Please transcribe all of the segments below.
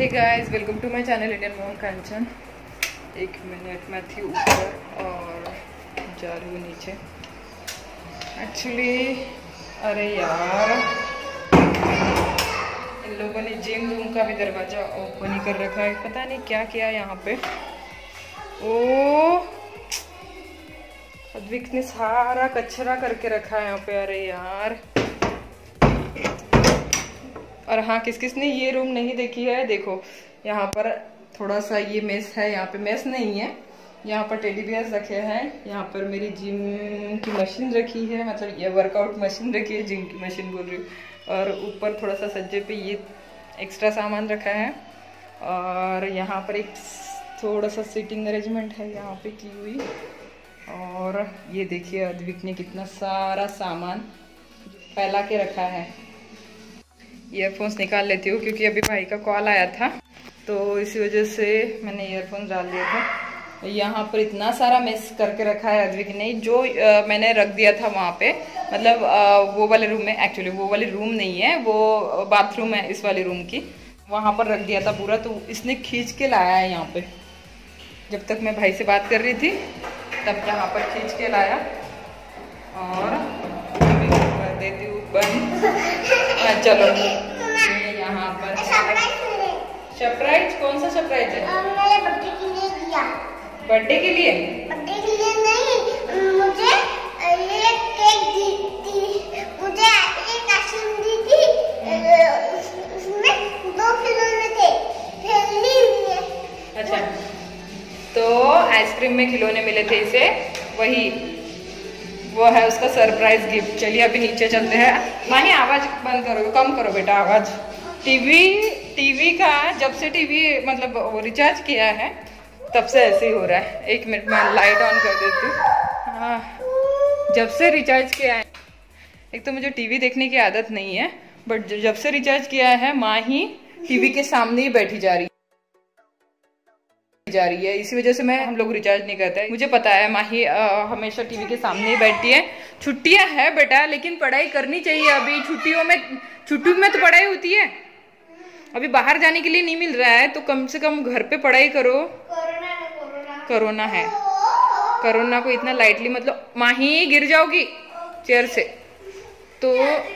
Hey guys, welcome to my channel Indian mom Kanchan. एक minute मैं थी ऊपर और जा रही हूँ नीचे। एक्चुअली अरे यार, इन लोगों ने जिम रूम का भी दरवाज़ा ओपन ही कर रखा है। पता नहीं क्या किया यहाँ पे। ओ अद्विक ने सारा कचरा करके रखा है यहाँ पे। अरे यार, और हाँ, किस किस ने ये रूम नहीं देखी है, देखो यहाँ पर थोड़ा सा ये मेस है। यहाँ पे मेस नहीं है, यहाँ पर टेडी बियर्स रखे हैं। यहाँ पर मेरी जिम की मशीन रखी है, मतलब ये वर्कआउट मशीन रखी है, जिम की मशीन बोल रही हूँ। और ऊपर थोड़ा सा सज्जे पे ये एक्स्ट्रा सामान रखा है। और यहाँ पर एक थोड़ा सा सीटिंग अरेंजमेंट है यहाँ पे की हुई। और ये देखिए अद्विक ने कितना सारा सामान फैला के रखा है। ईयरफोन्स निकाल लेती हूँ क्योंकि अभी भाई का कॉल आया था, तो इसी वजह से मैंने ईयरफोन्स डाल दिया था। यहाँ पर इतना सारा मेस करके रखा है अद्विक ने, जो मैंने रख दिया था वहाँ पे, मतलब वो वाले रूम में। एक्चुअली वो वाली रूम नहीं है, वो बाथरूम है इस वाली रूम की, वहाँ पर रख दिया था पूरा। तो इसने खींच के लाया है यहाँ पे। जब तक मैं भाई से बात कर रही थी तब यहाँ पर खींच के लाया। और कर देती हूँ बंद। चलो, यहाँ पर सरप्राइज। कौन सा सरप्राइज है? मेरे बर्थडे के लिए दिया। बर्थडे के लिए? बर्थडे के लिए नहीं, मुझे ये केक दी, मुझे एक आइसक्रीम दी थी। उसमें 2 खिलौने थे, खेलने लिए। अच्छा, तो आइसक्रीम में खिलौने मिले थे इसे, वही वो है उसका सरप्राइज गिफ्ट। चलिए अभी नीचे चलते हैं। माही आवाज बंद करो, कम करो बेटा आवाज। टीवी का जब से टीवी मतलब वो रिचार्ज किया है तब से ऐसे ही हो रहा है। एक मिनट में लाइट ऑन कर देती हूँ। हाँ, जब से रिचार्ज किया है, एक तो मुझे टीवी देखने की आदत नहीं है, बट जब से रिचार्ज किया है माही टीवी के सामने ही बैठी जा रही है। इसी वजह से हम लोग रिचार्ज नहीं करते। मुझे पता है माही हमेशा टीवी के सामने ही बैठती है। छुट्टियां है बेटा, लेकिन पढ़ाई करनी चाहिए। अभी छुट्टियों में तो पढ़ाई होती है। अभी बाहर जाने के लिए नहीं मिल रहा है, तो कम से कम घर पे पढ़ाई करो। कोरोना है, कोरोना को इतना लाइटली मतलब। माही गिर जाओगी चेयर से तो।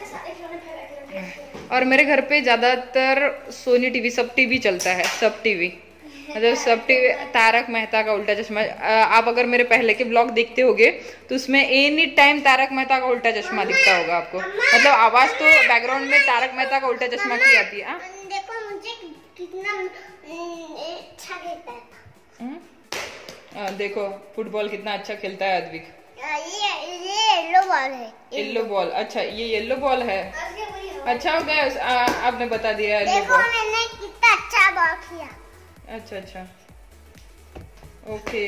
और मेरे घर पे ज्यादातर सोनी टीवी, सब टीवी चलता है, सब टीवी मतलब सब टीवी। तारक मेहता का उल्टा चश्मा, आप अगर मेरे पहले के ब्लॉग देखते होगे तो उसमें एनी टाइम तारक मेहता का उल्टा चश्मा दिखता होगा आपको। मतलब आवाज तो बैकग्राउंड में तारक मेहता का उल्टा चश्मा की आती है। देखो मुझे कितना अच्छा खेलता है। देखो फुटबॉल कितना अच्छा खेलता है अद्विक। ये येलो बॉल है। Yellow ball? अच्छा, ये येलो बॉल है। अच्छा हो गया, आपने बता दिया येलो बॉल। मैंने कितना अच्छा बॉल किया। अच्छा अच्छा, ओके।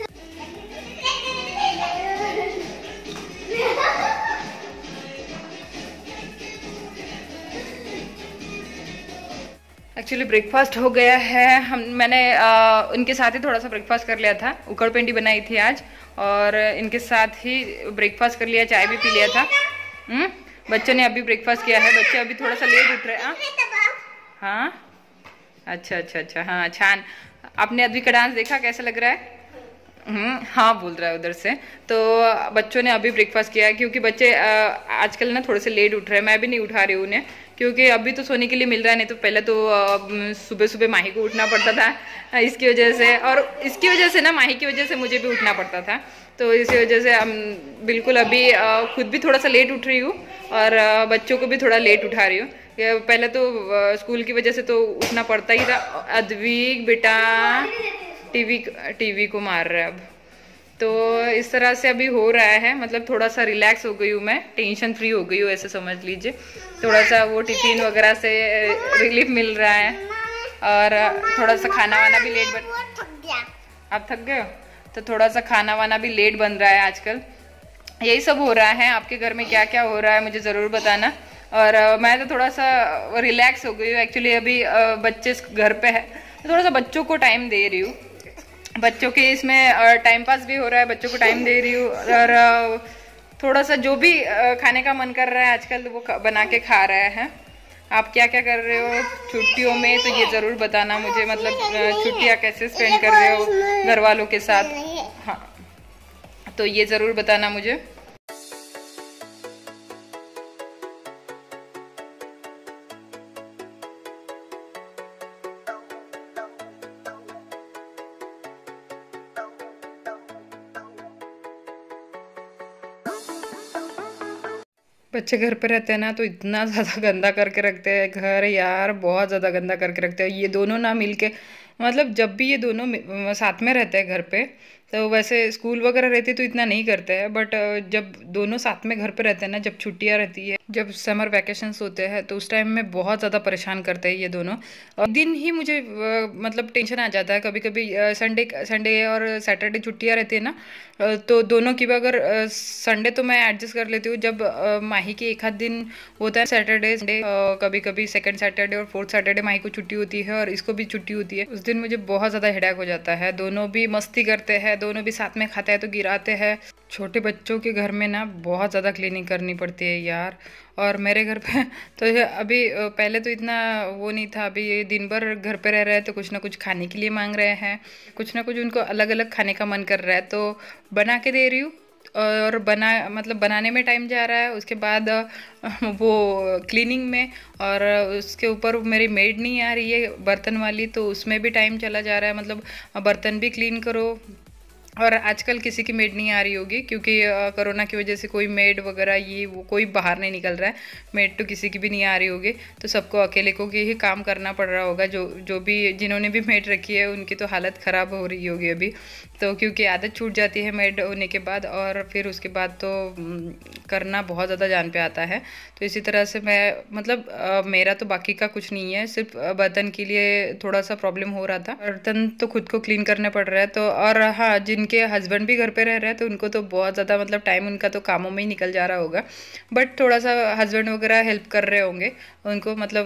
एक्चुअली ब्रेकफास्ट हो गया है। मैंने इनके साथ ही थोड़ा सा ब्रेकफास्ट कर लिया था। उकड़ पेंडी बनाई थी आज, और इनके साथ ही ब्रेकफास्ट कर लिया, चाय भी पी लिया था। बच्चों ने अभी ब्रेकफास्ट किया है। बच्चे अभी थोड़ा सा लेट उठ रहे हैं। हाँ, अच्छा अच्छा अच्छा, हाँ छान। आपने अद्विक का डांस देखा, कैसा लग रहा है? हाँ बोल रहा है उधर से। तो बच्चों ने अभी ब्रेकफास्ट किया है, क्योंकि बच्चे आजकल ना थोड़े से लेट उठ रहे हैं। मैं भी नहीं उठा रही हूँ उन्हें, क्योंकि अभी तो सोने के लिए मिल रहा है। नहीं तो पहले तो सुबह सुबह माही को उठना पड़ता था, इसकी वजह से। और इसकी वजह से ना, माही की वजह से मुझे भी उठना पड़ता था। तो इसी वजह से बिल्कुल अभी खुद भी थोड़ा सा लेट उठ रही हूँ, और बच्चों को भी थोड़ा लेट उठा रही हूँ। पहले तो स्कूल की वजह से तो उठना पड़ता ही था। अद्विक बेटा टीवी को मार रहा है अब। तो इस तरह से अभी हो रहा है, मतलब थोड़ा सा रिलैक्स हो गई हूँ मैं, टेंशन फ्री हो गई हूँ, ऐसे समझ लीजिए। थोड़ा सा वो टिफिन वगैरह से रिलीफ मिल रहा है, और थोड़ा सा खाना वाना भी लेट आप थक गए हो, तो थोड़ा सा खाना वाना भी लेट बन रहा है आजकल। यही सब हो रहा है। आपके घर में क्या क्या हो रहा है मुझे ज़रूर बताना। और मैं तो थोड़ा सा रिलैक्स हो गई हूँ। एक्चुअली अभी बच्चे घर पे है, तो थोड़ा सा बच्चों को टाइम दे रही हूँ। बच्चों के इसमें टाइम पास भी हो रहा है, बच्चों को टाइम दे रही हूँ। और थोड़ा सा जो भी खाने का मन कर रहा है आजकल वो बना के खा रहा है। आप क्या क्या कर रहे हो छुट्टियों में, तो ये ज़रूर बताना मुझे, मतलब छुट्टियाँ कैसे स्पेंड कर रहे हो घर वालों के साथ। हाँ, तो ये ज़रूर बताना मुझे। बच्चे घर पे रहते हैं ना तो इतना ज़्यादा गंदा करके रखते हैं घर यार, बहुत ज़्यादा गंदा करके रखते हैं। ये दोनों ना मिलके, मतलब जब भी ये दोनों साथ में रहते हैं घर पे, तो वैसे स्कूल वगैरह रहती तो इतना नहीं करते हैं, बट जब दोनों साथ में घर पे रहते हैं ना, जब छुट्टियां रहती है, जब समर वैकेशंस होते हैं, तो उस टाइम में बहुत ज़्यादा परेशान करते हैं ये दोनों। और दिन ही मुझे मतलब टेंशन आ जाता है कभी कभी। संडे और सैटरडे छुट्टियां रहती है ना, तो दोनों की भी, अगर संडे तो मैं एडजस्ट कर लेती हूँ, जब माही की एक आध दिन होता है सैटरडे संडे, कभी कभी सेकंड सैटरडे और फोर्थ सैटरडे माही को छुट्टी होती है और इसको भी छुट्टी होती है, उस दिन मुझे बहुत ज़्यादा हेडेक हो जाता है। दोनों भी मस्ती करते हैं, दोनों भी साथ में खाते हैं तो गिराते हैं। छोटे बच्चों के घर में ना बहुत ज़्यादा क्लीनिंग करनी पड़ती है यार। और मेरे घर पे तो ये अभी पहले तो इतना वो नहीं था, अभी ये दिन भर घर पे रह रहे हैं तो कुछ ना कुछ खाने के लिए मांग रहे हैं, कुछ ना कुछ उनको अलग अलग खाने का मन कर रहा है, तो बना के दे रही हूँ। और बनाने में टाइम जा रहा है, उसके बाद वो क्लीनिंग में, और उसके ऊपर मेरी मेड नहीं आ रही है बर्तन वाली, तो उसमें भी टाइम चला जा रहा है। मतलब बर्तन भी क्लीन करो, और आजकल किसी की मेड नहीं आ रही होगी क्योंकि कोरोना की वजह से कोई मेड वगैरह ये वो कोई बाहर नहीं निकल रहा है, मेड तो किसी की भी नहीं आ रही होगी, तो सबको अकेले को ही काम करना पड़ रहा होगा। जो जो भी जिन्होंने भी मेड रखी है उनकी तो हालत ख़राब हो रही होगी अभी, तो क्योंकि आदत छूट जाती है मेड होने के बाद, और फिर उसके बाद तो करना बहुत ज़्यादा जान पे आता है। तो इसी तरह से मैं, मतलब मेरा तो बाकी का कुछ नहीं है, सिर्फ बर्तन के लिए थोड़ा सा प्रॉब्लम हो रहा था, बर्तन तो खुद को क्लीन करने पड़ रहा है। तो और हाँ, जिनके हस्बैंड भी घर पे रह रहे हैं तो उनको तो बहुत ज़्यादा, मतलब टाइम उनका तो कामों में ही निकल जा रहा होगा, बट थोड़ा सा हस्बैंड वगैरह हेल्प कर रहे होंगे उनको, मतलब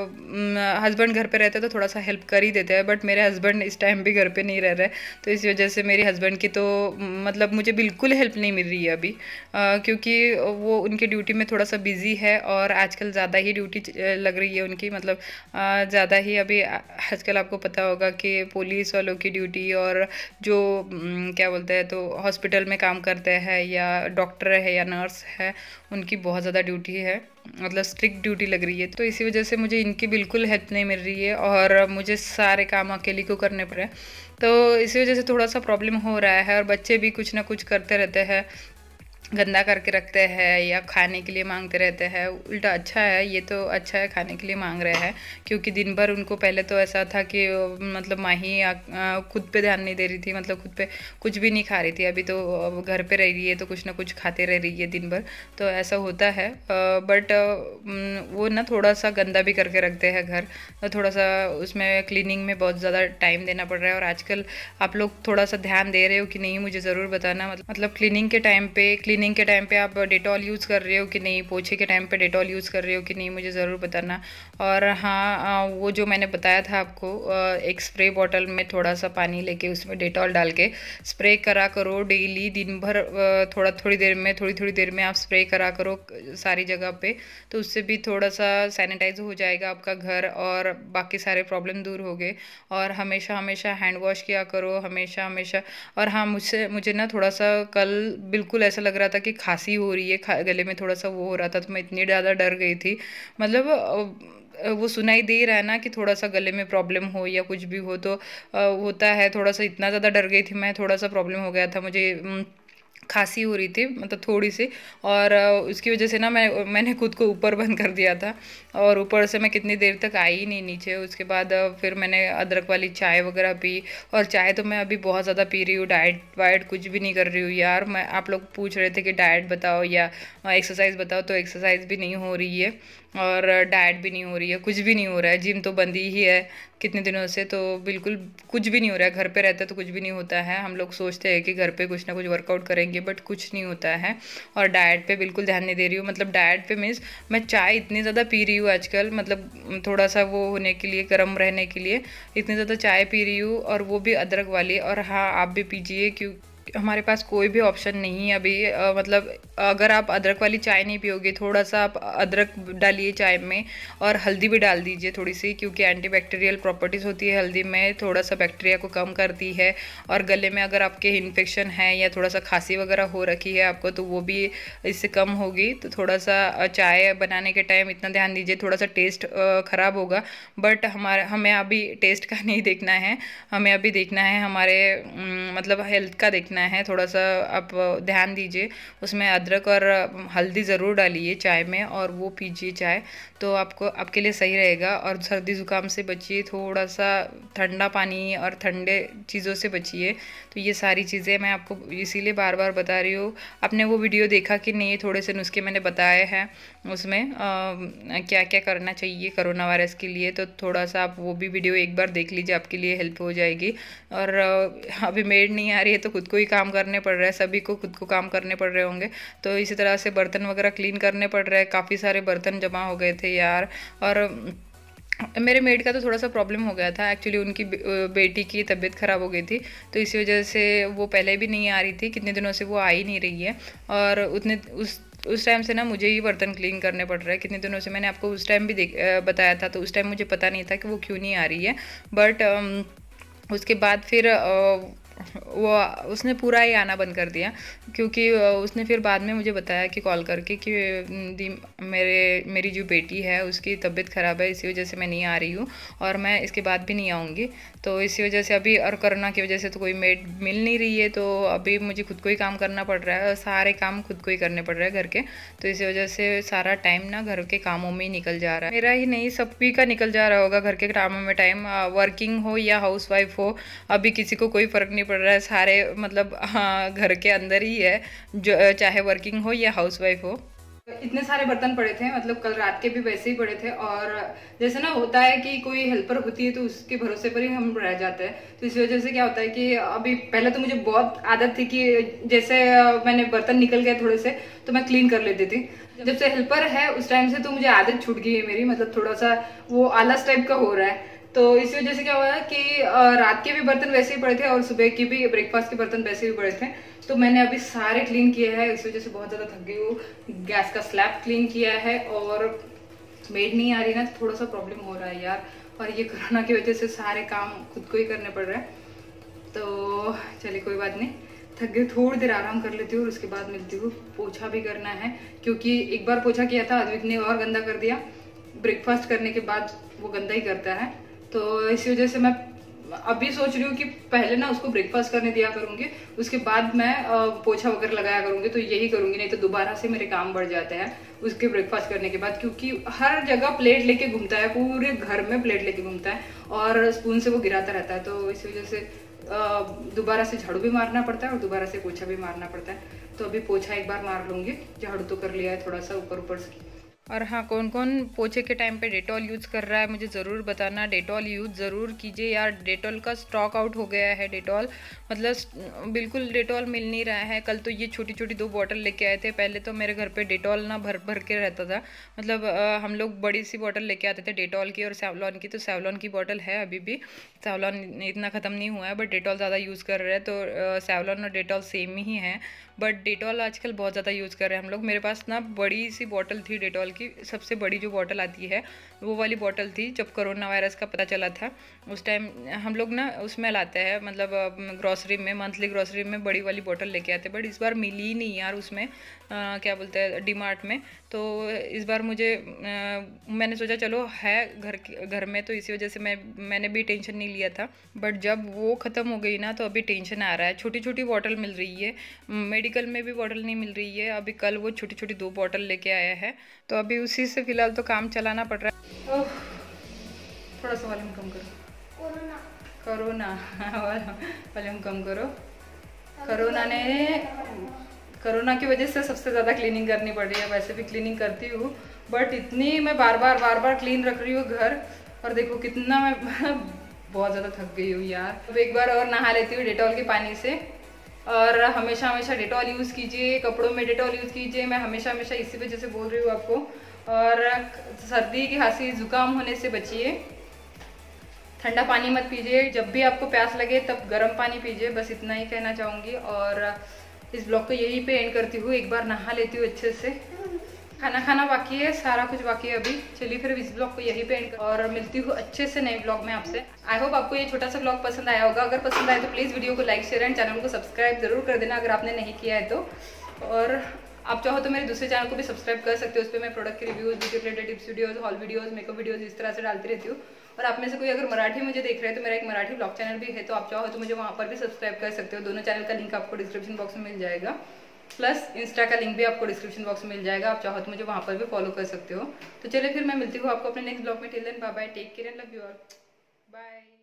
हस्बैंड घर पे रहते तो थोड़ा सा हेल्प कर ही देते हैं, बट मेरे हस्बैंड इस टाइम भी घर पे नहीं रह रहे, तो इस वजह से मेरे हस्बैंड की तो मतलब मुझे बिल्कुल हेल्प नहीं मिल रही है अभी, क्योंकि वो उनकी ड्यूटी में थोड़ा सा बिजी है, और आजकल ज़्यादा ही ड्यूटी लग रही है उनकी, मतलब ज़्यादा ही अभी आजकल आपको पता होगा कि पुलिस वालों की ड्यूटी, और जो क्या बोलते हैं, तो हॉस्पिटल में काम करते हैं या डॉक्टर है या नर्स है, उनकी बहुत ज़्यादा ड्यूटी है, मतलब स्ट्रिक्ट ड्यूटी लग रही है। तो इसी वजह से मुझे इनकी बिल्कुल हेल्प नहीं मिल रही है, और मुझे सारे काम अकेले को करने पड़े, तो इसी वजह से थोड़ा सा प्रॉब्लम हो रहा है। और बच्चे भी कुछ ना कुछ करते रहते हैं, गंदा करके रखते हैं या खाने के लिए मांगते रहते हैं। उल्टा अच्छा है, ये तो अच्छा है खाने के लिए मांग रहे हैं, क्योंकि दिन भर उनको पहले तो ऐसा था कि मतलब माही खुद पे ध्यान नहीं दे रही थी, मतलब खुद पे कुछ भी नहीं खा रही थी। अभी तो घर पे रह रही है तो कुछ ना कुछ खाते रह रही है दिन भर, तो ऐसा होता है। बट वो ना थोड़ा सा गंदा भी करके रखते हैं घर, तो थोड़ा सा उसमें क्लीनिंग में बहुत ज़्यादा टाइम देना पड़ रहा है। और आजकल आप लोग थोड़ा सा ध्यान दे रहे हो कि नहीं, मुझे ज़रूर बताना। मतलब क्लीनिंग के टाइम पे आप डेटॉल यूज़ कर रहे हो कि नहीं, पोछे के टाइम पे डेटॉल यूज़ कर रहे हो कि नहीं, मुझे ज़रूर बताना। और हाँ, वो जो मैंने बताया था आपको, एक स्प्रे बॉटल में थोड़ा सा पानी लेके उसमें डेटॉल डाल के स्प्रे करा करो डेली, दिन भर थोड़ी देर में आप स्प्रे करा करो सारी जगह पे, तो उससे भी थोड़ा सा सैनिटाइज हो जाएगा आपका घर, और बाकी सारे प्रॉब्लम दूर हो गए। और हमेशा हैंड वॉश किया करो, हमेशा। और हाँ, मुझे ना थोड़ा सा कल बिल्कुल ऐसा लग रहा था कि खांसी हो रही है, गले में थोड़ा सा वो हो रहा था, तो मैं इतनी ज़्यादा डर गई थी। मतलब वो सुनाई दे रहा है ना कि थोड़ा सा गले में प्रॉब्लम हो या कुछ भी हो, तो होता है थोड़ा सा। इतना ज़्यादा डर गई थी मैं, थोड़ा सा प्रॉब्लम हो गया था मुझे, खांसी हो रही थी, मतलब थोड़ी सी। और उसकी वजह से ना मैंने खुद को ऊपर बंद कर दिया था, और ऊपर से मैं कितनी देर तक आई ही नहीं नीचे। उसके बाद फिर मैंने अदरक वाली चाय वगैरह पी, और चाय तो मैं अभी बहुत ज़्यादा पी रही हूँ। डाइट वाइट कुछ भी नहीं कर रही हूँ यार। आप लोग पूछ रहे थे कि डाइट बताओ या एक्सरसाइज बताओ, तो एक्सरसाइज भी नहीं हो रही है और डाइट भी नहीं हो रही है, कुछ भी नहीं हो रहा है। जिम तो बंद ही है कितने दिनों से, तो बिल्कुल कुछ भी नहीं हो रहा है। घर पे रहते तो कुछ भी नहीं होता है, हम लोग सोचते हैं कि घर पे कुछ ना कुछ वर्कआउट करेंगे, बट कुछ नहीं होता है। और डाइट पे बिल्कुल ध्यान नहीं दे रही हूँ। मतलब डाइट पे मीन्स मैं चाय इतनी ज़्यादा पी रही हूँ आजकल, मतलब थोड़ा सा वो होने के लिए, गर्म रहने के लिए इतनी ज़्यादा चाय पी रही हूँ, और वो भी अदरक वाली। और हाँ, आप भी पीजिए, क्यों हमारे पास कोई भी ऑप्शन नहीं है अभी। मतलब अगर आप अदरक वाली चाय नहीं पियोगे, थोड़ा सा आप अदरक डालिए चाय में और हल्दी भी डाल दीजिए थोड़ी सी, क्योंकि एंटीबैक्टीरियल प्रॉपर्टीज़ होती है हल्दी में, थोड़ा सा बैक्टीरिया को कम करती है। और गले में अगर आपके इन्फेक्शन है या थोड़ा सा खांसी वगैरह हो रखी है आपको, तो वो भी इससे कम होगी। तो थोड़ा सा चाय बनाने के टाइम इतना ध्यान दीजिए, थोड़ा सा टेस्ट ख़राब होगा, बट हमें अभी टेस्ट का नहीं देखना है, हमें अभी देखना है हमारे मतलब हेल्थ का देखना है। थोड़ा सा आप ध्यान दीजिए, उसमें अदरक और हल्दी ज़रूर डालिए चाय में और वो पीजिए चाय, तो आपके लिए सही रहेगा। और सर्दी ज़ुकाम से बचिए, थोड़ा सा ठंडा पानी और ठंडे चीज़ों से बचिए। तो ये सारी चीज़ें मैं आपको इसीलिए बार बार बता रही हूँ। आपने वो वीडियो देखा कि नहीं? थोड़े से नुस्खे मैंने बताए हैं उसमें क्या क्या करना चाहिए कोरोना वायरस के लिए, तो थोड़ा सा आप वो भी वीडियो एक बार देख लीजिए, आपके लिए हेल्प हो जाएगी। और अभी मेड नहीं आ रही है तो खुद को ही काम करने पड़ रहा है, सभी को खुद को काम करने पड़ रहे होंगे। तो इसी तरह से बर्तन वगैरह क्लीन करने पड़ रहे हैं, काफ़ी सारे बर्तन जमा हो गए थे यार। और मेरे मेड का तो थोड़ा सा प्रॉब्लम हो गया था एक्चुअली, उनकी बेटी की तबीयत ख़राब हो गई थी, तो इसी वजह से वो पहले भी नहीं आ रही थी, कितने दिनों से वो आ ही नहीं रही है। और उस टाइम से ना मुझे ही बर्तन क्लीन करने पड़ रहे हैं कितने दिनों से। मैंने आपको उस टाइम भी बताया था, तो उस टाइम मुझे पता नहीं था कि वो क्यों नहीं आ रही है। बट उसके बाद फिर वो उसने पूरा ही आना बंद कर दिया, क्योंकि उसने फिर बाद में मुझे बताया कि कॉल करके कि मेरी जो बेटी है उसकी तबीयत ख़राब है, इसी वजह से मैं नहीं आ रही हूँ और मैं इसके बाद भी नहीं आऊँगी। तो इसी वजह से अभी, और कोरोना की वजह से तो कोई मेड मिल नहीं रही है, तो अभी मुझे खुद को ही काम करना पड़ रहा है और सारे काम खुद को ही करने पड़ रहे हैं घर के। तो इसी वजह से सारा टाइम ना घर के कामों में ही निकल जा रहा है, मेरा ही नहीं सभी का निकल जा रहा होगा घर के कामों में टाइम, वर्किंग हो या हाउस वाइफ हो, अभी किसी को कोई फ़र्क नहीं पड़ रहा है, सारे मतलब हाँ घर के अंदर ही है, जो चाहे वर्किंग हो या हाउस वाइफ हो। इतने सारे बर्तन पड़े थे, मतलब कल रात के भी वैसे ही पड़े थे। और जैसे ना होता है कि कोई हेल्पर होती है तो उसके भरोसे पर ही हम रह जाते हैं, तो इस वजह से क्या होता है कि अभी पहले तो मुझे बहुत आदत थी कि जैसे मैंने बर्तन निकल गए थोड़े से तो मैं क्लीन कर लेती थी। जब से हेल्पर है उस टाइम से तो मुझे आदत छूट गई है मेरी, मतलब थोड़ा सा वो आलस टाइप का हो रहा है। तो इस वजह से क्या हुआ कि रात के भी बर्तन वैसे ही पड़े थे और सुबह की भी ब्रेकफास्ट के बर्तन वैसे ही पड़े थे, तो मैंने अभी सारे क्लीन किए हैं। इस वजह से बहुत ज़्यादा थक गई हूँ। गैस का स्लैब क्लीन किया है और मेड नहीं आ रही ना, तो थोड़ा सा प्रॉब्लम हो रहा है यार। और ये कोरोना की वजह से सारे काम खुद को ही करने पड़ रहे हैं, तो चलिए कोई बात नहीं, थक गई, थोड़ी देर आराम कर लेती हूँ और उसके बाद मिलती हूँ। पोछा भी करना है, क्योंकि एक बार पोछा किया था अद्विक ने और गंदा कर दिया, ब्रेकफास्ट करने के बाद वो गंदा ही करता है। तो इसी वजह से मैं अभी सोच रही हूँ कि पहले ना उसको ब्रेकफास्ट करने दिया करूंगी, उसके बाद मैं पोछा वगैरह लगाया करूंगी, तो यही करूंगी, नहीं तो दोबारा से मेरे काम बढ़ जाते हैं उसके ब्रेकफास्ट करने के बाद, क्योंकि हर जगह प्लेट लेके घूमता है, पूरे घर में प्लेट लेके घूमता है और स्पून से वो गिराता रहता है। तो इस वजह से दोबारा से झाड़ू भी मारना पड़ता है और दोबारा से पोछा भी मारना पड़ता है। तो अभी पोछा एक बार मार लूंगी, झाड़ू तो कर लिया है थोड़ा सा ऊपर ऊपर से। और हाँ, कौन कौन पोछे के टाइम पे डेटॉल यूज़ कर रहा है मुझे ज़रूर बताना, डेटॉल यूज़ ज़रूर कीजिए यार। डेटॉल का स्टॉक आउट हो गया है, डेटॉल मतलब बिल्कुल डेटॉल मिल नहीं रहा है। कल तो ये छोटी छोटी 2 बॉटल लेके आए थे, पहले तो मेरे घर पे डेटॉल ना भर भर के रहता था, मतलब हम लोग बड़ी सी बॉटल लेके आते थे डेटॉल की और सेवलॉन की। तो सेवलॉन की बॉटल है अभी भी, सेवलॉन इतना ख़त्म नहीं हुआ है, बट डेटॉल ज़्यादा यूज़ कर रहे हैं। तो सेवलॉन और डेटॉल सेम ही है, बट डेटॉल आजकल बहुत ज़्यादा यूज़ कर रहे हैं हम लोग। मेरे पास ना बड़ी सी बॉटल थी डेटॉल की, सबसे बड़ी जो बॉटल आती है वो वाली बॉटल थी। जब कोरोना वायरस का पता चला था उस टाइम हम लोग ना उसमें लाते हैं, मतलब ग्रॉसरी में, मंथली ग्रॉसरी में बड़ी वाली बॉटल लेके आते, बट इस बार मिली ही नहीं यार उसमें, क्या बोलते हैं, डीमार्ट में। तो इस बार मैंने सोचा चलो है घर में, तो इसी वजह से मैंने भी टेंशन नहीं लिया था। बट जब वो ख़त्म हो गई ना तो अभी टेंशन आ रहा है। छोटी छोटी बॉटल मिल रही है, मेडिकल में भी बॉटल नहीं मिल रही है। अभी कल वो छोटी छोटी 2 बॉटल लेके आया है, तो अभी उसी से फिलहाल तो काम चलाना पड़ रहा है। थोड़ा सा वॉल्यूम कम करो, कोरोना वॉल्यूम कम करो। कोरोना की वजह से सबसे ज़्यादा क्लीनिंग करनी पड़ रही है, वैसे भी क्लीनिंग करती हूँ, बट इतनी मैं बार बार क्लीन रख रही हूँ घर, और देखो कितना मैं बहुत ज़्यादा थक गई हूँ यार। अब एक बार और नहा लेती हूँ डेटॉल के पानी से, और हमेशा डेटॉल यूज़ कीजिए, कपड़ों में डेटॉल यूज़ कीजिए, मैं हमेशा इसी वजह से बोल रही हूँ आपको। और सर्दी की खांसी ज़ुकाम होने से बचिए। ठंडा पानी मत पीजिए, जब भी आपको प्यास लगे तब गर्म पानी पीजिए, बस इतना ही कहना चाहूँगी। और इस ब्लॉग को यहीं पे एंड करती हूँ, एक बार नहा लेती हूँ अच्छे से। खाना बाकी है, सारा कुछ बाकी है अभी। चलिए फिर इस ब्लॉग को यहीं पे एंड और मिलती हूँ अच्छे से नए ब्लॉग में आपसे। आई होप आपको ये छोटा सा ब्लॉग पसंद आया होगा। अगर पसंद आए तो प्लीज़ वीडियो को लाइक शेयर एंड चैनल को सब्सक्राइब जरूर कर देना अगर आपने नहीं किया है तो। और आप चाहो तो मेरे दूसरे चैनल को भी सब्सक्राइब कर सकते हो, उस पर मैं प्रोडक्ट के reviews, beauty related tips videos, haul videos, makeup videos इस तरह से डालती रहती हूँ। और आप में से कोई अगर मराठी मुझे देख रहे हैं तो मेरा एक मराठी ब्लॉग चैनल भी है, तो आप चाहो तो मुझे वहाँ पर भी सब्सक्राइब कर सकते हो। दोनों चैनल का लिंक आपको डिस्क्रिप्शन बॉक्स में मिल जाएगा, प्लस इंस्टा का लिंक भी आपको डिस्क्रिप्शन बॉक्स में मिल जाएगा। आप चाहो तो मुझे वहाँ पर भी फॉलो कर सकते हो। तो चलिए फिर मैं मिलती हूँ आपको अपने नेक्स्ट ब्लॉग में। Till then bye bye, take care and love you all, bye.